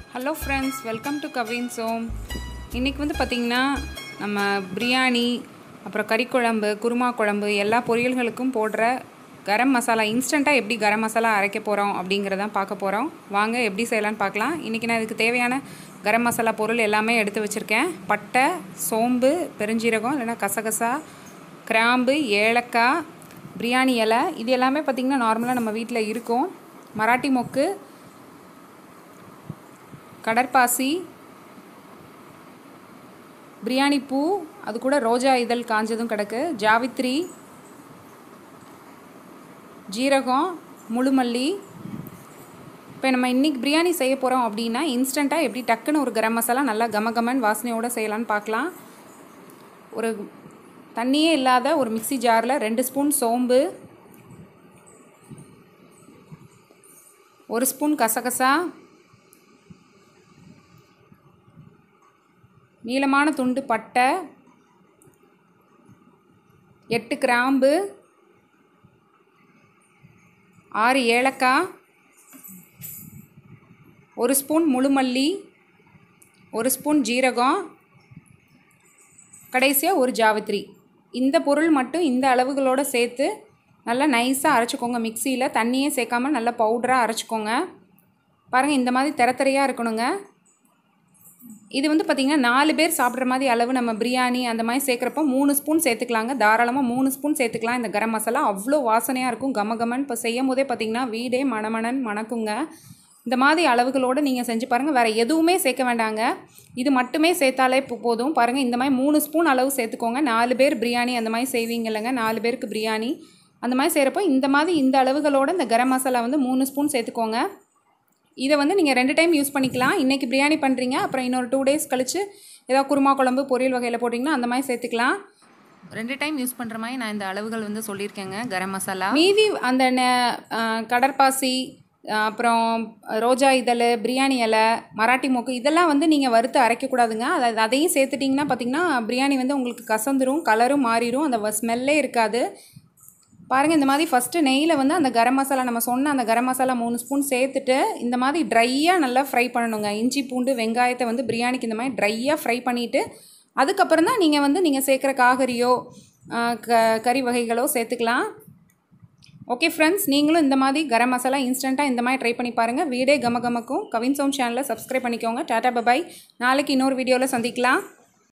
Hello friends, welcome to Kavin's Home. இன்னைக்கு வந்து பாத்தீங்கன்னா நம்ம பிரியாணி அப்புறம் கறி குழம்பு, குருமா குழம்பு எல்லா பொரியல்களுக்கும் போடுற கரம் மசாலா இன்ஸ்டன்ட்டா எப்படி கரம் மசாலா அரைக்க போறோம் அப்படிங்கறத பார்க்க போறோம். வாங்க எப்படி செய்யலாம்னு பார்க்கலாம். இன்னைக்கு நான் இதுக்கு தேவையான கரம் மசாலா பொருள் எல்லாமே எடுத்து வச்சிருக்கேன். பட்டை, சோம்பு, பெருஞ்சீரகம் இல்லனா கசகசா, கிராம்பு, ஏலக்காய், பிரியாணி இலை இது எல்லாமே பாத்தீங்கன்னா நார்மலா நம்ம வீட்ல இருக்கும். மராட்டி மொக்கு, கடற்பாசி, பிரியாணி பூ, அது கூட ரோஜா இதழ் காஞ்சதும் கிடக்கு, ஜாவித்ரி, ஜீரகம், முழுமல்லி. இப்போ நம்ம இன்னைக்கு பிரியாணி செய்ய போகிறோம் அப்படின்னா இன்ஸ்டண்ட்டாக எப்படி டக்குன்னு ஒரு கரம் மசாலா நல்லா கமகமன் வாசனையோடு செய்யலான்னு பார்க்கலாம். ஒரு தண்ணியே இல்லாத ஒரு மிக்ஸி ஜாரில் 2 ஸ்பூன் சோம்பு, 1 ஸ்பூன் கசகசா, நீளமான துண்டு பட்டை, 8 கிராம்பு, 6 ஏலக்காய், 1 ஸ்பூன் முழுமல்லி, 1 ஸ்பூன் ஜீரகம், கடைசியாக ஒரு ஜாவித்ரி. இந்த பொருள் மட்டும் இந்த அளவுகளோடு சேர்த்து நல்லா நைஸாக அரைச்சிக்கோங்க. மிக்சியில் தண்ணியே சேர்க்காமல் நல்லா பவுடராக அரைச்சிக்கோங்க. பாருங்கள், இந்த மாதிரி திரத்தரையாக இருக்கணுங்க. இது வந்து பார்த்திங்கன்னா 4 பேர் சாப்பிட்ற மாதிரி அளவு நம்ம பிரியாணி அந்த மாதிரி சேர்க்குறப்போ 3 ஸ்பூன் சேர்த்துக்கலாங்க. தாராளமாக 3 ஸ்பூன் சேர்த்துக்கலாம். இந்த கரம் மசாலா அவ்வளோ வாசனையாக இருக்கும், கமகமன். இப்போ செய்யும் போதே பார்த்திங்கன்னா வீடே மணமணன் மணக்குங்க. இந்த மாதிரி அளவுகளோடு நீங்கள் செஞ்சு பாருங்கள். வேறு எதுவுமே சேர்க்க வேண்டாங்க, இது மட்டுமே சேர்த்தாலே போதும். பாருங்கள், இந்த மாதிரி 3 ஸ்பூன் அளவு சேர்த்துக்கோங்க. 4 பேர் பிரியாணி அந்த மாதிரி செய்வீங்க இல்லைங்க, 4 பேருக்கு பிரியாணி அந்த மாதிரி செய்கிறப்போ இந்த மாதிரி இந்த அளவுகளோடு இந்த கரம் மசாலா வந்து 3 ஸ்பூன் சேர்த்துக்கோங்க. இதை வந்து நீங்கள் 2 டைம் யூஸ் பண்ணிக்கலாம். இன்றைக்கி பிரியாணி பண்ணுறீங்க, அப்புறம் இன்னொரு 2 டேஸ் கழித்து ஏதாவது குருமா குழம்பு பொரியல் வகையில் போட்டிங்கன்னா அந்த மாதிரி சேர்த்துக்கலாம். 2 டைம் யூஸ் பண்ணுற மாதிரி நான் இந்த அளவுகள் வந்து சொல்லியிருக்கேங்க கரம் மசாலா. மீதி அந்த கடற்பாசி, அப்புறம் ரோஜா இதழ், பிரியாணி இலை, மராட்டி மொக்கு இதெல்லாம் வந்து நீங்கள் வறுத்து அரைக்கக்கூடாதுங்க. அதையும் சேர்த்துட்டிங்கன்னா பார்த்திங்கன்னா பிரியாணி வந்து உங்களுக்கு கசந்துரும், கலரும் மாறிடும், அந்த ஸ்மெல்லே இருக்காது. பாருங்கள், இந்த மாதிரி ஃபஸ்ட்டு நெய்யில் வந்து அந்த கரம் மசாலா நம்ம சொன்ன அந்த கரம் மசாலா 3 ஸ்பூன் சேர்த்துட்டு இந்த மாதிரி ட்ரையாக நல்லா ஃப்ரை பண்ணணுங்க. இஞ்சி பூண்டு வெங்காயத்தை வந்து பிரியாணிக்கு இந்த மாதிரி ட்ரையாக ஃப்ரை பண்ணிவிட்டு அதுக்கப்புறம் தான் நீங்கள் சேர்க்குற காய்கறியோ கறி வகைகளோ சேர்த்துக்கலாம். ஓகே ஃப்ரெண்ட்ஸ், நீங்களும் இந்த மாதிரி கரம் மசாலா இன்ஸ்டண்ட்டாக இந்த மாதிரி ட்ரை பண்ணி பாருங்கள். வீடே கமகமக்கும். கவின்ஸ் ஹோம் சேனலை சப்ஸ்கிரைப் பண்ணிக்கோங்க. Tata bye bye. நாளைக்கு இன்னொரு வீடியோவில் சந்திக்கலாம்.